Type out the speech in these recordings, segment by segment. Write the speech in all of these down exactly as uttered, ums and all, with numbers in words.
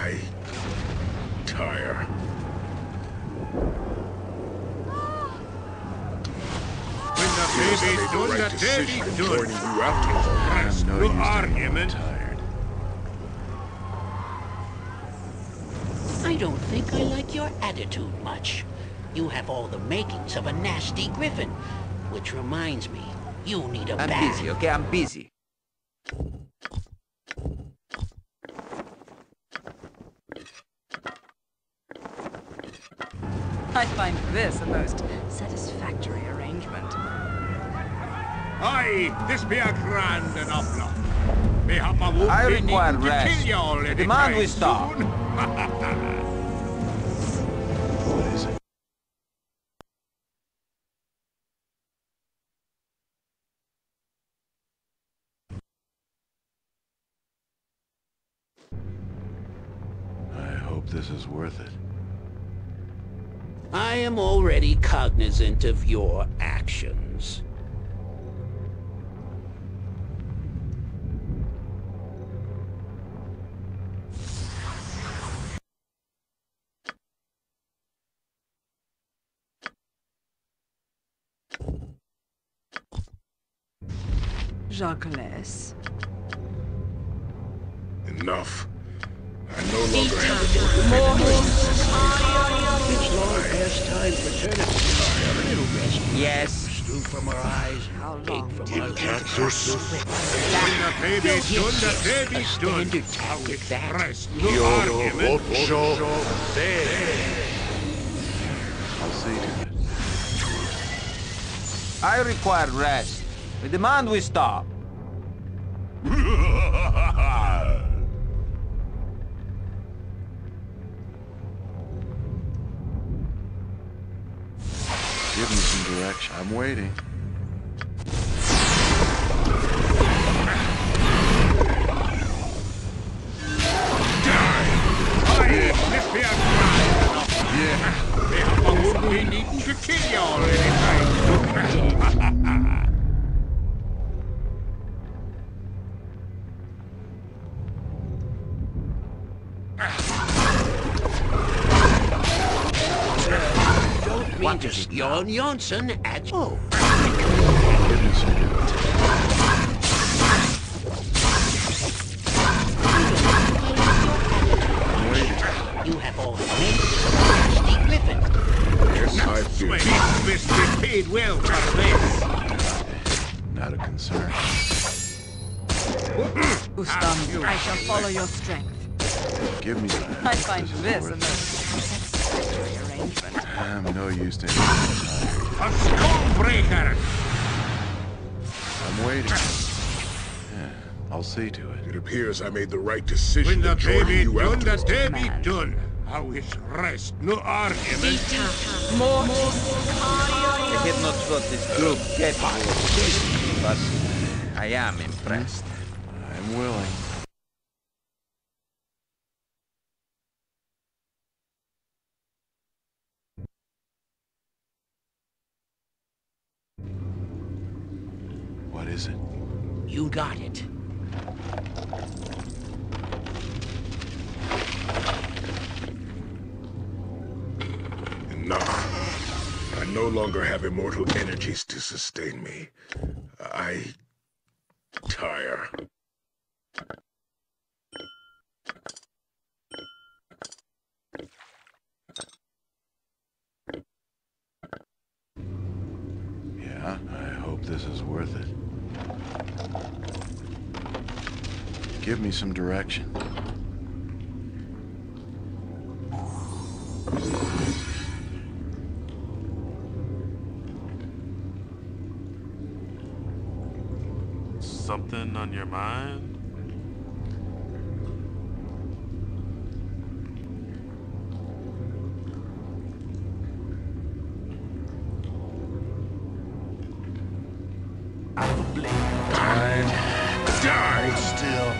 I tire. When the baby's done, the baby's done. Joining you after all. That's no no use to argument. tired. I don't think I like your attitude much. You have all the makings of a nasty griffin. Which reminds me, you need a I'm bath. busy, okay? I'm busy. I find this a most satisfactory arrangement. Aye, this be a grand enough lot. Mayhap I won't I be require needing to rest. kill you all The any demand time we stop. soon. What is it? I hope this is worth it. I am already cognizant of your actions. Jacques. Enough. I no longer have the It's long past time for turnip. A little rest. Yes. Stew from our eyes. How Take long? from our Cactus. When the baby's done, the baby's done. Standard How tactic, it's that. rest, no Yo, argument. Ocho. I'll see to it. I require rest. We demand we stop. Give me some direction. I'm waiting. Aye, this be a grand enough. Yeah. Mayhap I won't be needing to kill you all any time soon. Don't mean to yawn Johnson at all. Give me some direction. I'm waiting. You have all the makings of a nasty griffin. Yes, I feel Well, it. this must be paid well for this. Not a concern. Ustam, I shall follow your strength. Give me that. I find is this a worth most satisfactory arrangement. it. I'm no use to anything tired. A stormbreaker. I'm waiting. Yeah, I'll see to it. It appears I made the right decision When the to join baby you done, after the all. baby done. How it's rest, no argument. I have not got this group capable of peace, but I am impressed. I'm willing. What is it? You got it. Enough. I no longer have immortal energies to sustain me. I tire. Yeah, I hope this is worth it. Give me some direction. Something on your mind? Time. Die still.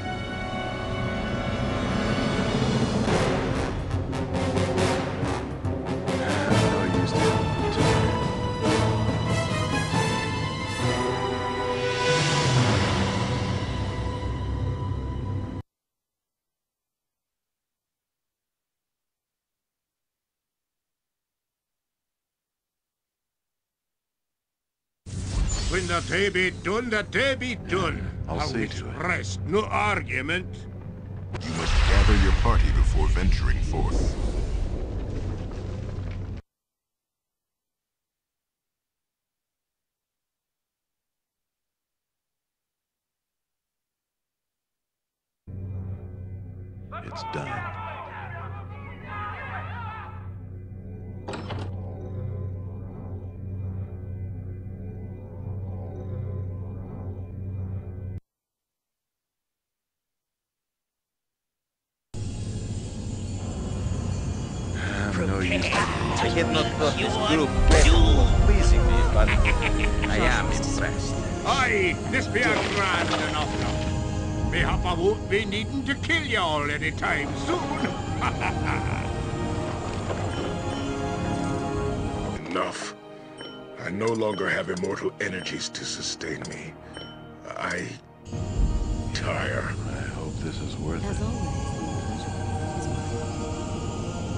No use to tired. When the day be done, the day be done. I'll How see it's to it. rest, no argument. You must gather your party before venturing forth. It's done. I'm no use. I had not thought this group capable of pleasing me, but I am impressed. Aye, this be a grand enough now. Mayhap I won't be needing to kill you all any time soon. Enough. I no longer have immortal energies to sustain me. I... tire. I hope this is worth As it. always, the pleasure is mine.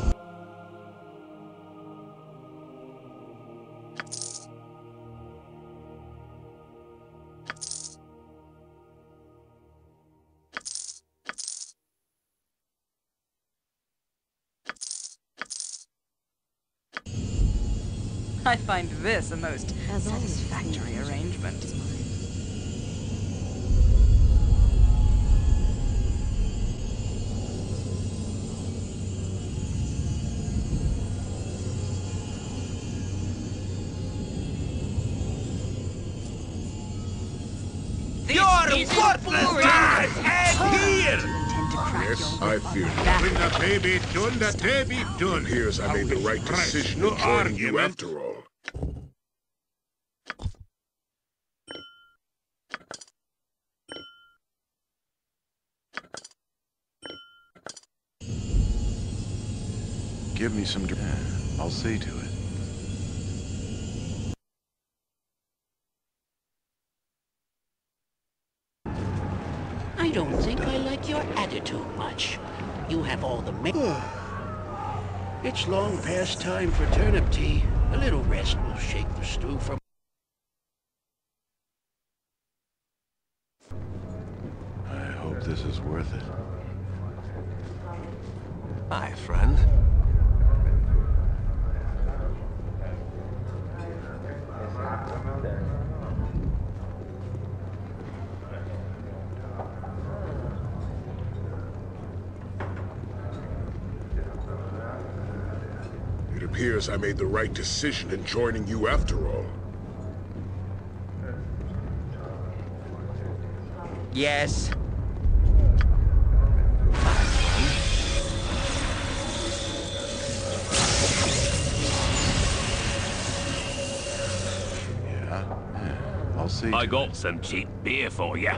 I find this a most As always, satisfactory the arrangement. is mine. You're worthless! And here! Intend to crack Yes, your I whip on fear my you. back. When the day be done, the day be done. It appears I made the How right it's rest, decision no in joining you argument. after all. Give me some... Yeah, I'll see to it. I don't think I like your attitude much. You have all the ma- It's long past time for turnip tea. A little rest will shake the stew from... I hope this is worth it. Hi, friend. It appears I made the right decision in joining you after all. Yes. Yeah, yeah, I'll see I to got it. some cheap beer for you.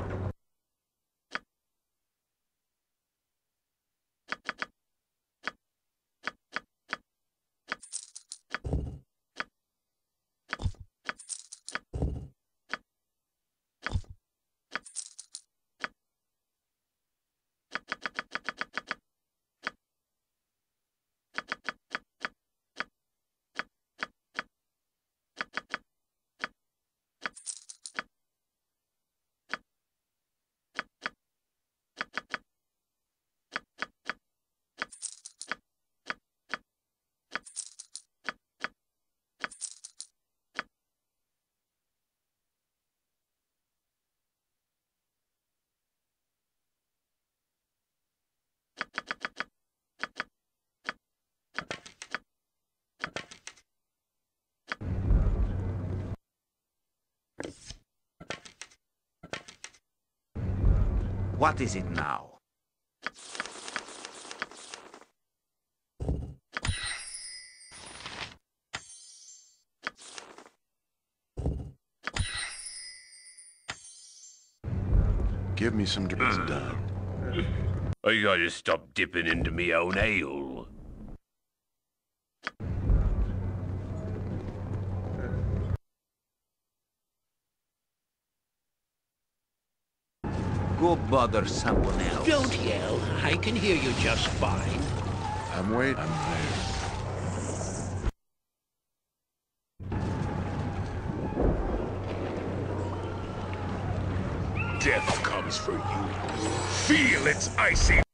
What is it now? Give me some... It's done. I gotta stop dipping into me own ale. Go bother someone else. Don't yell. I can hear you just fine. I'm waiting. I'm there. Death comes for you. Feel its icy